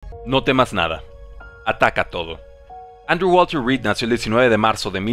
No temas nada. Ataca todo. Andrew Walter Reed nació el 19 de marzo de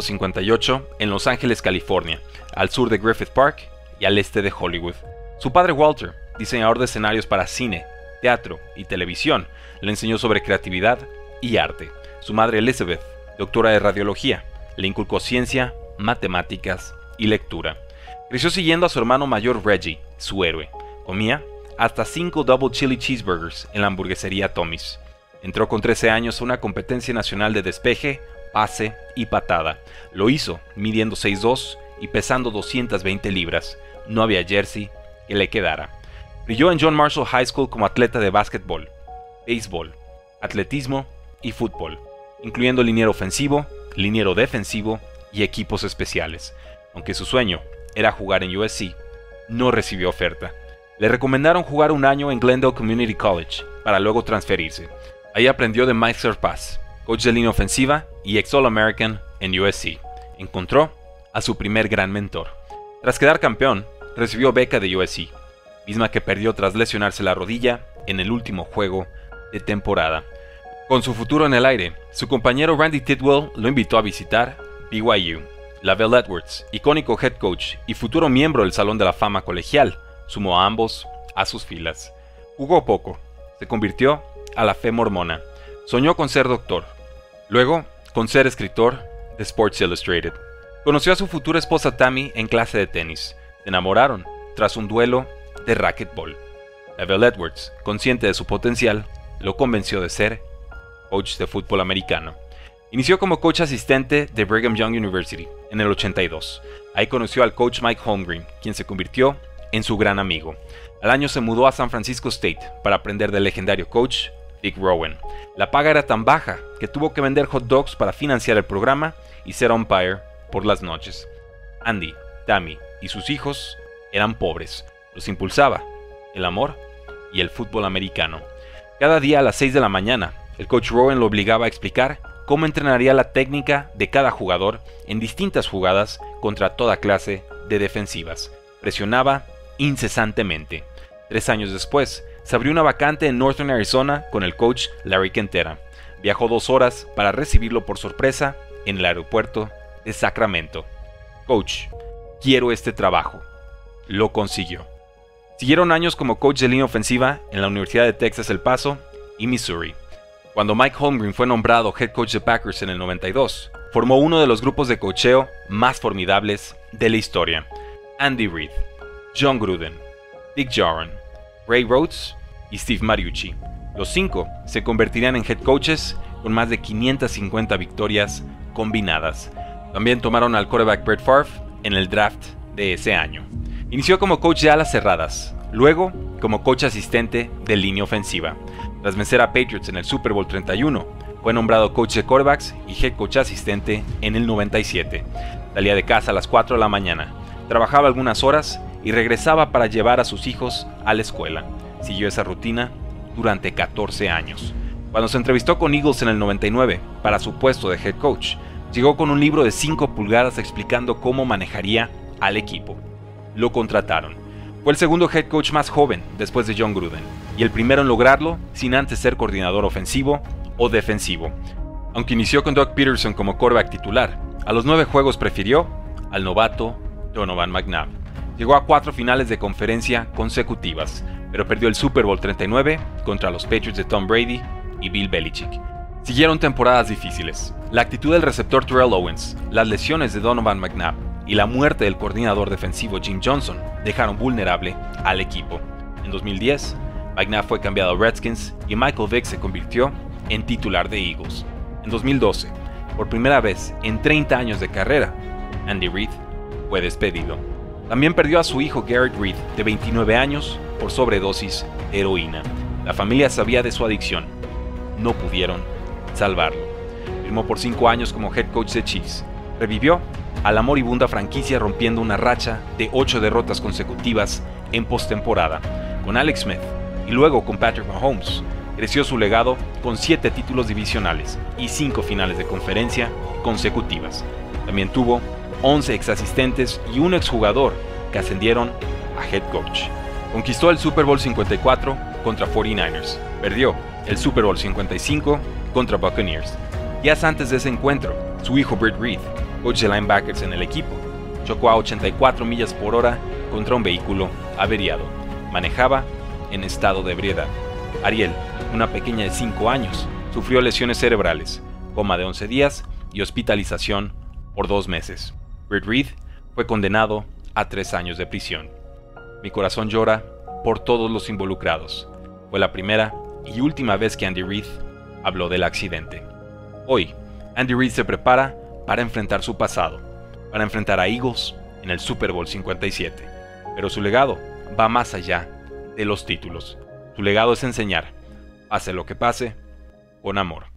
1958 en Los Ángeles, California, al sur de Griffith Park y al este de Hollywood. Su padre Walter, diseñador de escenarios para cine, teatro y televisión, le enseñó sobre creatividad y arte. Su madre Elizabeth, doctora de radiología, le inculcó ciencia, matemáticas y lectura. Creció siguiendo a su hermano mayor Reggie, su héroe. Comía hasta 5 Double Chili Cheeseburgers en la hamburguesería Tommy's. Entró con 13 años a una competencia nacional de despeje, pase y patada. Lo hizo midiendo 6'2" y pesando 220 libras. No había jersey que le quedara. Brilló en John Marshall High School como atleta de básquetbol, béisbol, atletismo y fútbol, incluyendo liniero ofensivo, liniero defensivo y equipos especiales. Aunque su sueño era jugar en USC, no recibió oferta. Le recomendaron jugar un año en Glendale Community College para luego transferirse. Ahí aprendió de Mike Serpaz, coach de línea ofensiva y ex All-American en USC. Encontró a su primer gran mentor. Tras quedar campeón, recibió beca de USC, misma que perdió tras lesionarse la rodilla en el último juego de temporada. Con su futuro en el aire, su compañero Randy Tidwell lo invitó a visitar BYU. Lavelle Edwards, icónico head coach y futuro miembro del Salón de la Fama colegial, sumó a ambos a sus filas. Jugó poco, se convirtió a la fe mormona, soñó con ser doctor, luego con ser escritor de Sports Illustrated. Conoció a su futura esposa Tammy en clase de tenis. Se enamoraron tras un duelo de racquetball. Lavelle Edwards, consciente de su potencial, lo convenció de ser coach de fútbol americano. Inició como coach asistente de Brigham Young University en el 82. Ahí conoció al coach Mike Holmgren, quien se convirtió en su gran amigo. Al año se mudó a San Francisco State para aprender del legendario coach Dick Rowan. La paga era tan baja que tuvo que vender hot dogs para financiar el programa y ser umpire por las noches. Andy, Tammy y sus hijos eran pobres. Los impulsaba el amor y el fútbol americano. Cada día a las 6 de la mañana, el coach Rowan lo obligaba a explicar cómo entrenaría la técnica de cada jugador en distintas jugadas contra toda clase de defensivas. Presionaba incesantemente. 3 años después, se abrió una vacante en Northern Arizona con el coach Larry Quintera. Viajó 2 horas para recibirlo por sorpresa en el aeropuerto de Sacramento. Coach, quiero este trabajo. Lo consiguió. Siguieron años como coach de línea ofensiva en la Universidad de Texas El Paso y Missouri. Cuando Mike Holmgren fue nombrado head coach de Packers en el 92, formó uno de los grupos de coacheo más formidables de la historia. Andy Reid, John Gruden, Dick Jauron, Ray Rhodes y Steve Mariucci. Los 5 se convertirían en head coaches con más de 550 victorias combinadas. También tomaron al quarterback Brett Favre en el draft de ese año. Inició como coach de alas cerradas, luego como coach asistente de línea ofensiva. Tras vencer a Patriots en el Super Bowl 31, fue nombrado coach de quarterbacks y head coach asistente en el 97. Salía de casa a las 4 de la mañana, trabajaba algunas horas y regresaba para llevar a sus hijos a la escuela. Siguió esa rutina durante 14 años. Cuando se entrevistó con Eagles en el 99 para su puesto de head coach, llegó con un libro de 5 pulgadas explicando cómo manejaría al equipo. Lo contrataron. Fue el segundo head coach más joven después de John Gruden y el primero en lograrlo sin antes ser coordinador ofensivo o defensivo. Aunque inició con Doug Peterson como quarterback titular, a los 9 juegos prefirió al novato Donovan McNabb. Llegó a 4 finales de conferencia consecutivas, pero perdió el Super Bowl 39 contra los Patriots de Tom Brady y Bill Belichick. Siguieron temporadas difíciles. La actitud del receptor Terrell Owens, las lesiones de Donovan McNabb y la muerte del coordinador defensivo Jim Johnson dejaron vulnerable al equipo. En 2010, McNabb fue cambiado a Redskins y Michael Vick se convirtió en titular de Eagles. En 2012, por primera vez en 30 años de carrera, Andy Reid fue despedido. También perdió a su hijo Garrett Reid, de 29 años, por sobredosis de heroína. La familia sabía de su adicción. No pudieron salvarlo. Firmó por 5 años como head coach de Chiefs. Revivió a la moribunda franquicia rompiendo una racha de 8 derrotas consecutivas en postemporada. Con Alex Smith y luego con Patrick Mahomes, creció su legado con 7 títulos divisionales y 5 finales de conferencia consecutivas. También tuvo 11 exasistentes y un exjugador que ascendieron a head coach. Conquistó el Super Bowl 54 contra 49ers. Perdió el Super Bowl 55 contra Buccaneers. Días antes de ese encuentro, su hijo Britt Reid, coach de linebackers en el equipo, chocó a 84 millas por hora contra un vehículo averiado. Manejaba en estado de ebriedad. Ariel, una pequeña de 5 años, sufrió lesiones cerebrales, coma de 11 días y hospitalización por 2 meses. Britt Reid fue condenado a 3 años de prisión. Mi corazón llora por todos los involucrados. Fue la primera y última vez que Andy Reid habló del accidente. Hoy, Andy Reid se prepara para enfrentar su pasado, para enfrentar a Eagles en el Super Bowl 57. Pero su legado va más allá de los títulos. Su legado es enseñar, pase lo que pase, con amor.